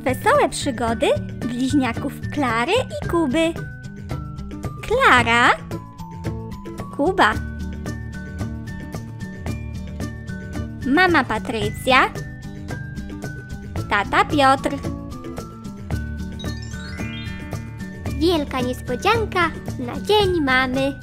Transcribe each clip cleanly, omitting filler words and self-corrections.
wesołe przygody bliźniaków Klary i Kuby. Klara, Kuba, mama Patrycja, tata Piotr. Wielka niespodzianka na dzień mamy.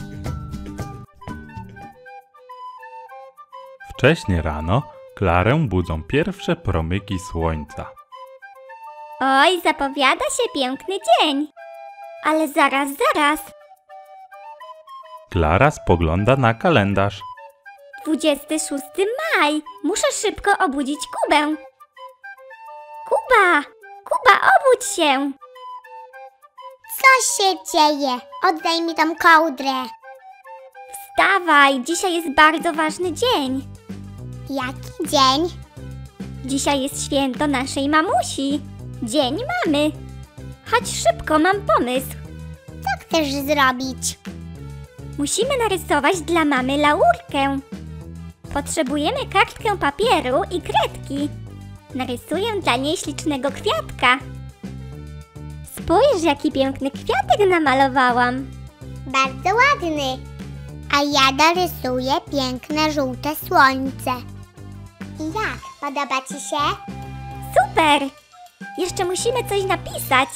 Wcześnie rano Klarę budzą pierwsze promyki słońca. Oj, zapowiada się piękny dzień. Ale zaraz. Klara spogląda na kalendarz. 26 maj. Muszę szybko obudzić Kubę. Kuba, obudź się. Co się dzieje? Oddaj mi tą kołdrę. Wstawaj, dzisiaj jest bardzo ważny dzień. Jaki dzień? Dzisiaj jest święto naszej mamusi. Dzień mamy. Chodź szybko, mam pomysł. Co chcesz zrobić? Musimy narysować dla mamy laurkę. Potrzebujemy kartkę papieru i kredki. Narysuję dla niej ślicznego kwiatka. Spójrz, jaki piękny kwiatek namalowałam. Bardzo ładny. A ja narysuję piękne żółte słońce. Jak? Podoba ci się? Super! Jeszcze musimy coś napisać.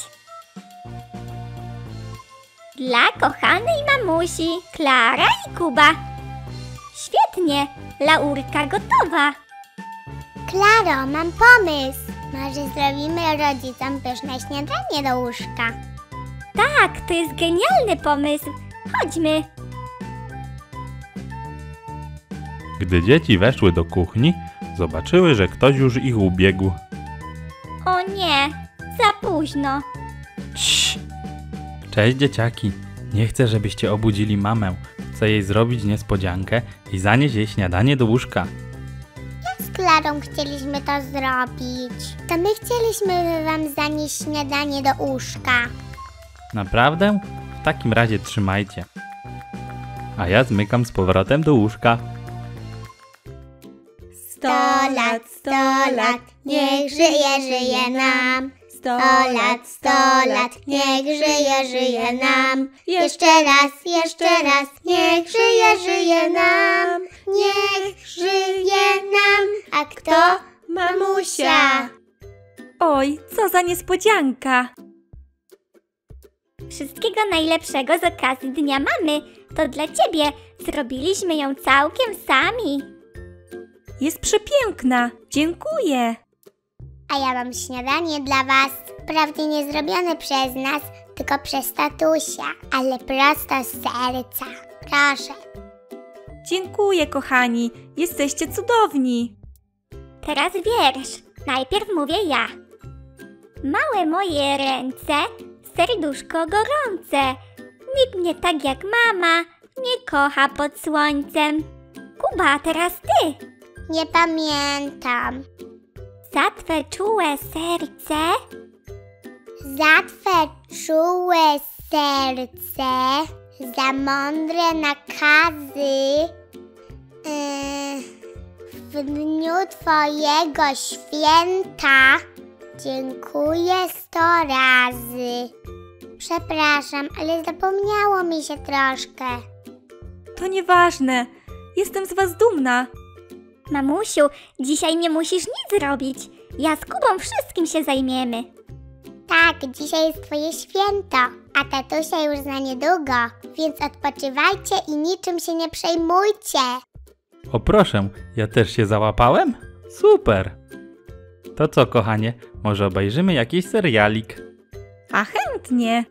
Dla kochanej mamusi, Klara i Kuba. Świetnie! Laurka gotowa. Klaro, mam pomysł. Może zrobimy rodzicom pyszne śniadanie do łóżka? Tak, to jest genialny pomysł. Chodźmy. Gdy dzieci weszły do kuchni, zobaczyły, że ktoś już ich ubiegł. O nie, za późno. Cii. Cześć dzieciaki, nie chcę, żebyście obudzili mamę. Chcę jej zrobić niespodziankę i zanieść jej śniadanie do łóżka. Z Klarą chcieliśmy to zrobić. To my chcieliśmy wam zanieść śniadanie do łóżka. Naprawdę? W takim razie trzymajcie. A ja zmykam z powrotem do łóżka. 100 lat, niech żyje nam. 100 lat, niech żyje nam. Jeszcze raz, niech żyje nam. Niech żyje nam. A kto? Mamusia. Oj, co za niespodzianka! Wszystkiego najlepszego z okazji Dnia Mamy. To dla ciebie. Zrobiliśmy ją całkiem sami. Jest przepiękna! Dziękuję! A ja mam śniadanie dla was. Wprawdzie nie zrobione przez nas, tylko przez tatusia, ale prosto z serca. Proszę. Dziękuję, kochani! Jesteście cudowni! Teraz wiersz. Najpierw mówię ja. Małe moje ręce, serduszko gorące. Nikt mnie tak jak mama nie kocha pod słońcem. Kuba, teraz ty. Nie pamiętam. Za twe czułe serce, Za twe czułe serce, za mądre nakazy, w dniu twojego święta dziękuję 100 razy. Przepraszam, ale zapomniało mi się troszkę. To nieważne! Jestem z was dumna! mamusiu, dzisiaj nie musisz nic robić. Ja z Kubą wszystkim się zajmiemy. Tak, dzisiaj jest twoje święto, a tatusia już za niedługo, więc odpoczywajcie i niczym się nie przejmujcie. O proszę, ja też się załapałem? Super! To co, kochanie, może obejrzymy jakiś serialik? A chętnie!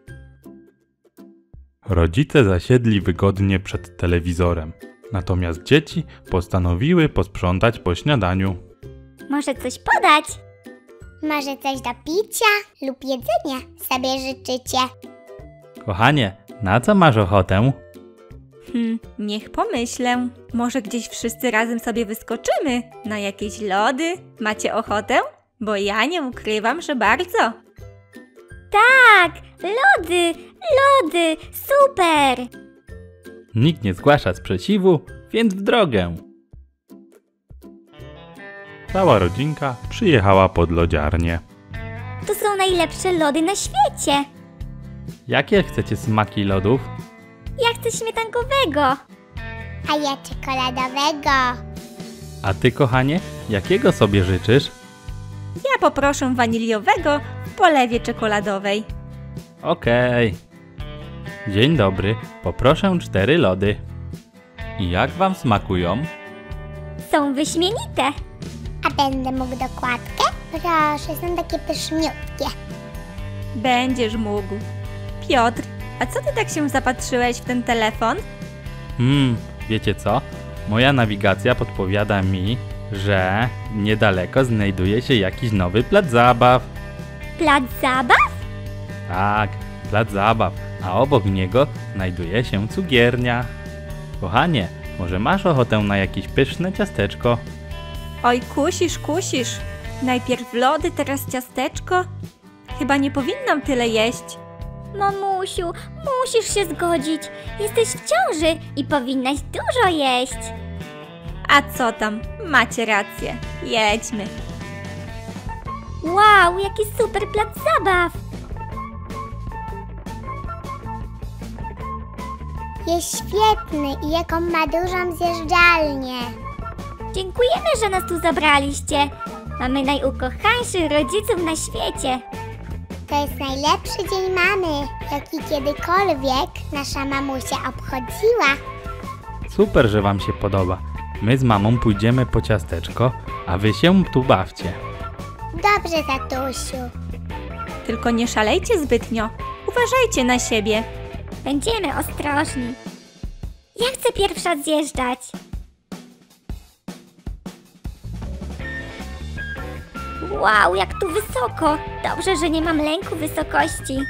Rodzice zasiedli wygodnie przed telewizorem. Natomiast dzieci postanowiły posprzątać po śniadaniu. Może coś podać? Może coś do picia lub jedzenia sobie życzycie. Kochanie, na co masz ochotę? Niech pomyślę. Może gdzieś wszyscy razem sobie wyskoczymy? Na jakieś lody? Macie ochotę? Bo ja nie ukrywam, że bardzo. Tak, lody, lody, super! Nikt nie zgłasza sprzeciwu, więc w drogę. Cała rodzinka przyjechała pod lodziarnię. To są najlepsze lody na świecie. Jakie chcecie smaki lodów? Ja chcę śmietankowego. A ja czekoladowego. A ty, kochanie, jakiego sobie życzysz? Ja poproszę waniliowego w polewie czekoladowej. Okej. Dzień dobry, poproszę 4 lody. I jak wam smakują? Są wyśmienite. A będę mógł dokładkę? Proszę, są takie pyszniutkie. Będziesz mógł. Piotr, a co ty tak się zapatrzyłeś w ten telefon? Wiecie co? Moja nawigacja podpowiada mi, że niedaleko znajduje się jakiś nowy plac zabaw. Plac zabaw? Tak, plac zabaw, a obok niego znajduje się cukiernia. Kochanie, może masz ochotę na jakieś pyszne ciasteczko? Oj, kusisz. Najpierw lody, teraz ciasteczko. Chyba nie powinnam tyle jeść. Mamusiu, musisz się zgodzić. Jesteś w ciąży i powinnaś dużo jeść. A co tam? Macie rację. Jedźmy. Wow, jaki super plac zabaw. Jest świetny i jaką ma dużą zjeżdżalnię. Dziękujemy, że nas tu zabraliście. Mamy najukochańszych rodziców na świecie. To jest najlepszy dzień mamy, jaki kiedykolwiek nasza mamusia obchodziła. Super, że wam się podoba. My z mamą pójdziemy po ciasteczko, a wy się tu bawcie. Dobrze, tatusiu. Tylko nie szalejcie zbytnio. Uważajcie na siebie. Będziemy ostrożni. Ja chcę pierwsza zjeżdżać. Wow, jak tu wysoko. Dobrze, że nie mam lęku wysokości.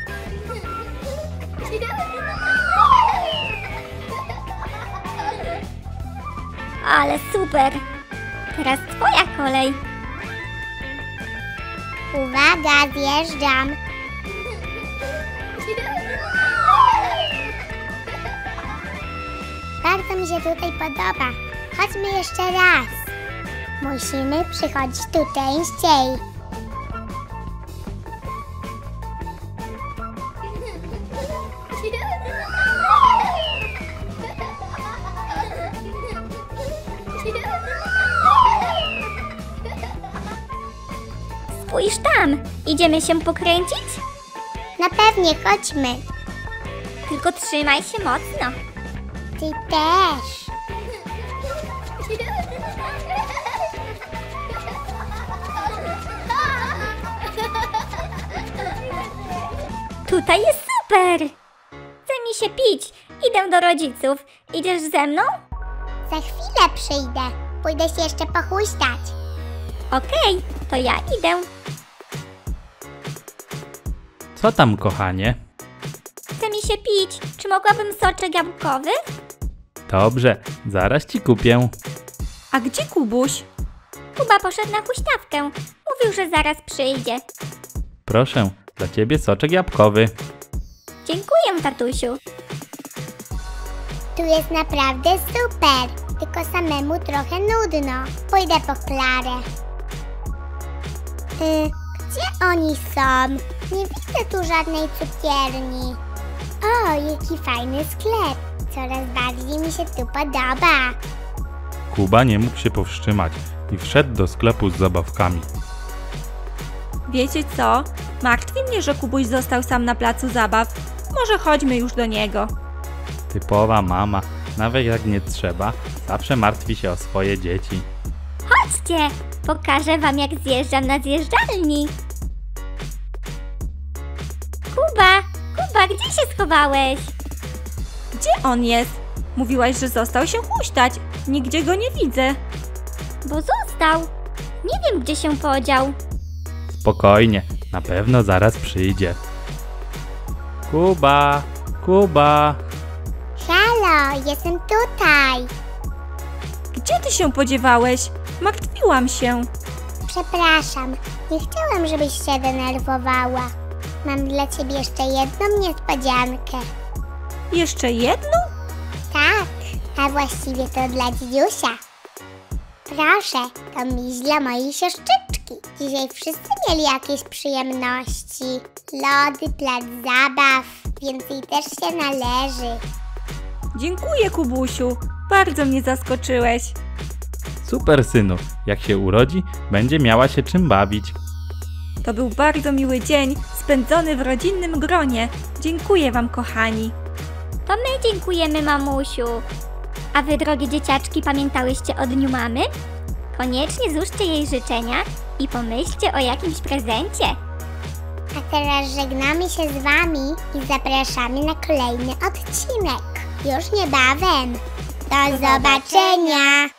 Ale super. Teraz twoja kolej. Uwaga, zjeżdżam. Bardzo mi się tutaj podoba. Chodźmy jeszcze raz. Musimy przychodzić tu częściej. Spójrz tam. Idziemy się pokręcić? Na pewnie, chodźmy. Tylko trzymaj się mocno. Ty też. Tutaj jest super. Chce mi się pić. Idę do rodziców. Idziesz ze mną? Za chwilę przyjdę. Pójdę się jeszcze pochuśtać. Okej, to ja idę. Co tam, kochanie? Chce mi się pić. Czy mogłabym soczek jabłkowy? Dobrze, zaraz ci kupię. A gdzie Kubuś? Kuba poszedł na huśtawkę. Mówił, że zaraz przyjdzie. Proszę, dla ciebie soczek jabłkowy. Dziękuję, tatusiu. Tu jest naprawdę super. Tylko samemu trochę nudno. Pójdę po Klarę. Gdzie oni są? Nie widzę tu żadnej cukierni. O, jaki fajny sklep. Coraz bardziej mi się tu podoba. Kuba nie mógł się powstrzymać i wszedł do sklepu z zabawkami. Wiecie co? Martwi mnie, że Kubuś został sam na placu zabaw. Może chodźmy już do niego. Typowa mama, nawet jak nie trzeba, zawsze martwi się o swoje dzieci. Chodźcie, pokażę wam, jak zjeżdżam na zjeżdżalni. Kuba, gdzie się schowałeś? Gdzie on jest? Mówiłaś, że został się huśtać. Nigdzie go nie widzę. Bo został. Nie wiem, gdzie się podział. Spokojnie, na pewno zaraz przyjdzie. Kuba! Halo, jestem tutaj. Gdzie ty się podziewałeś? Martwiłam się. Przepraszam, nie chciałam, żebyś się denerwowała. Mam dla ciebie jeszcze jedną niespodziankę. Jeszcze jedną? Tak, a właściwie to dla dzidziusia. Proszę, to miś dla mojej siostrzyczki. Dzisiaj wszyscy mieli jakieś przyjemności. Lody, plac zabaw, więc jej też się należy. Dziękuję, Kubusiu. Bardzo mnie zaskoczyłeś. Super, synu. Jak się urodzi, będzie miała się czym bawić. To był bardzo miły dzień spędzony w rodzinnym gronie. Dziękuję wam, kochani. To my dziękujemy, mamusiu. A wy, drogie dzieciaczki, pamiętałyście o Dniu Mamy? Koniecznie złóżcie jej życzenia i pomyślcie o jakimś prezencie. A teraz żegnamy się z wami i zapraszamy na kolejny odcinek. Już niebawem. Do zobaczenia!